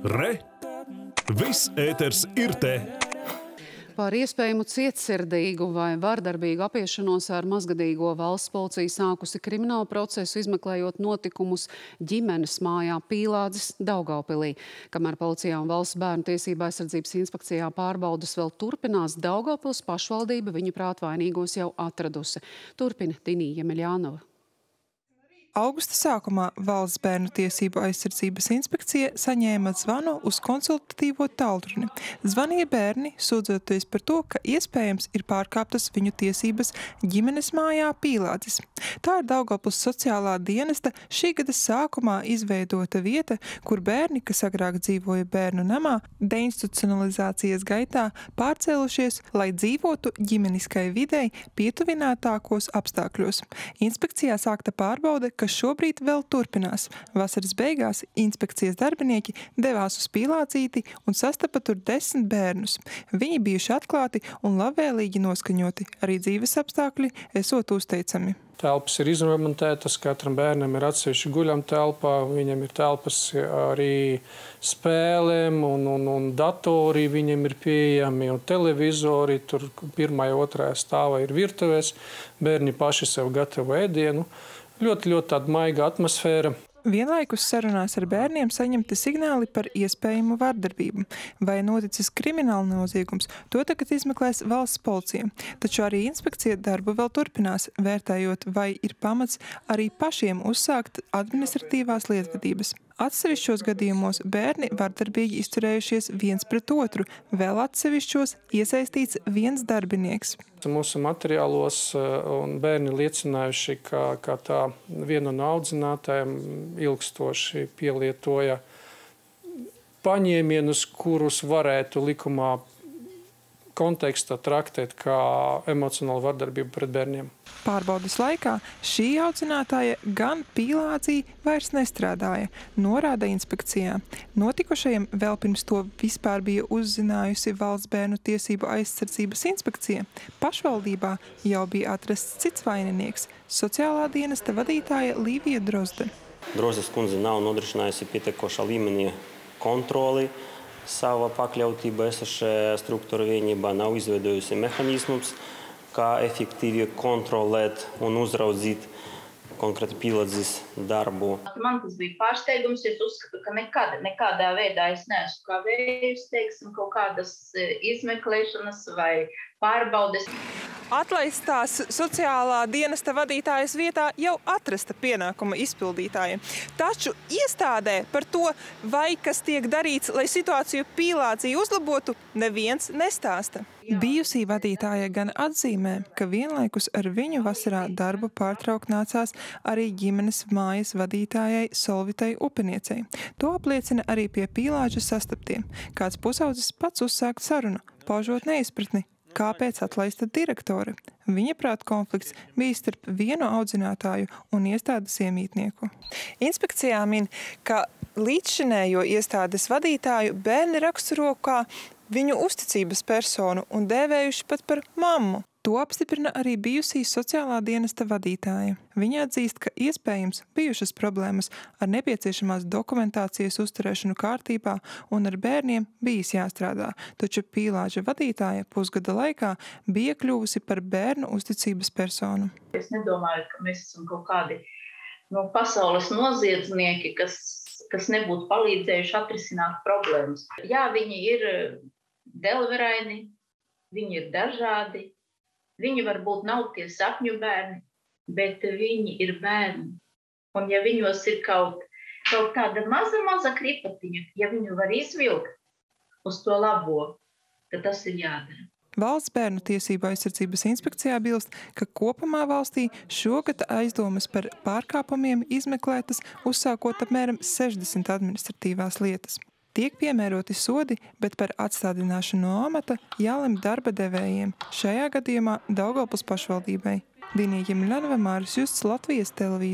Re! Viss ēters ir te! Par iespējamu cietsirdīgu vai vardarbīgu apiešanos ar mazgadīgo valsts policija sākusi kriminālu procesu, izmeklējot notikumus ģimenes mājā Pīlādzes Daugavpilī. Kamēr policijā un Valsts bērnu tiesību aizsardzības inspekcijā pārbaudas vēl turpinās, Daugavpils pašvaldība viņuprāt vainīgos jau atradusi. Turpina Dinija Jemeļānova. Augusta sākumā Valsts bērnu tiesību aizsardzības inspekcija saņēma zvanu uz konsultatīvo tālruni. Zvanīja bērni, sūdzoties par to, ka iespējams ir pārkāptas viņu tiesības ģimenes mājā Pīlādzes. Tā ir Daugavpils sociālā dienesta šī gada sākumā izveidota vieta, kur bērni, kas agrāk dzīvoja bērnu namā, deinstitucionalizācijas gaitā pārcēlušies, lai dzīvotu ģimeniskai videi pietuvinātākos apstākļos. Inspekcijā sākta pārbaude, kas šobrīd vēl turpinās. Vasaras beigās inspekcijas darbinieki devās uz Pīlādzīti un sastapa tur 10 bērnus. Viņi bijuši atklāti un labvēlīgi noskaņoti, arī dzīves apstākļi esot uzteicami. Telpas ir izremontētas, katram bērnam ir atsevišķa guļam telpā, viņam ir telpas arī spēlēm un datori viņam ir pieejami un televizori, tur pirmajā, otrajā stāvā ir virtuvēs, bērni paši sev gatavo ēdienu. Ļoti tāda maiga atmosfēra. Vienlaikus sarunās ar bērniem saņemti signāli par iespējamu vardarbību. Vai noticis krimināla noziegums, to tagad izmeklēs valsts policija. Taču arī inspekcija darbu vēl turpinās, vērtējot, vai ir pamats arī pašiem uzsākt administratīvās lietvedības. Atsevišķos gadījumos bērni vardarbīgi izturējušies viens pret otru, vēl atsevišķos iesaistīts viens darbinieks. Mūsu materiālos un bērni liecinājuši, ka tā viena no audzinātājiem ilgstoši pielietoja paņēmienus, kurus varētu likumā kontekstā traktēt kā emocionālu vardarbību pret bērniem. Pārbaudes laikā šī audzinātāja gan Pīlādzī vairs nestrādāja, norāda inspekcijā. Notikušajam vēl pirms to vispār bija uzzinājusi Valsts bērnu tiesību aizsardzības inspekcija. Pašvaldībā jau bija atrasts cits vaininieks – sociālā dienesta vadītāja Līvija Drozde. Drozdes kundze nav nodrošinājusi pietiekošā līmenī kontroli. Sava pakļautība esošajā struktūra vienībā nav izveidojusi mehānismus, kā efektīvi kontrolēt un uzraudzīt konkrēti Pīlādzes darbu. Man tas bija pārsteigums, es uzskatu, ka nekādā veidā es neesmu kavējusi, teiksim, kaut kādas izmeklēšanas vai pārbaudes. Atlaistās sociālā dienesta vadītājas vietā jau atrasta pienākuma izpildītāja. Taču iestādē par to, vai kas tiek darīts, lai situāciju Pīlādzī uzlabotu, neviens nestāsta. Bijusī vadītāja gan atzīmē, ka vienlaikus ar viņu vasarā darbu pārtraukt nācās arī ģimenes mājas vadītājai Solvitai Upeniecei. To apliecina arī pie Pīlāģa sastaptiem. Kāds pusaudzis pats uzsākt sarunu, paužot neizpratni, kāpēc atlaista direktore. Viņa prāt konflikts bija starp vienu audzinātāju un iestādes iemītnieku. Inspekcijā min, ka līdzšinējo iestādes vadītāju bērni raksturo kā viņu uzticības personu un dēvējuši pat par mammu. To apstiprina arī bijusī sociālā dienesta vadītāja. Viņa atzīst, ka iespējams bijušas problēmas ar nepieciešamās dokumentācijas uzturēšanu kārtībā un ar bērniem bijis jāstrādā, taču Pīlāģa vadītāja pusgada laikā bija kļuvusi par bērnu uzticības personu. Es nedomāju, ka mēs esam kaut kādi no pasaules noziedznieki, kas nebūtu palīdzējuši atrisināt problēmas. Jā, viņi ir delveraini, viņi ir dažādi. Viņi varbūt nav tie sapņu bērni, bet viņi ir bērni. Un ja viņos ir kaut kāda maza kripatiņa, ja viņu var izvilkt uz to labo, tad tas ir jādara. Valsts bērnu tiesību aizsardzības inspekcijā bilst, ka kopumā valstī šogad aizdomas par pārkāpumiem izmeklētas, uzsākot apmēram 60 administratīvās lietas. Tiek piemēroti sodi, bet par atstādināšanu no amata jālemj darba devējiem, šajā gadījumā Daugavpils pašvaldībai. Dinija Jemeļānova, Māris Justs, Latvijas televīzija.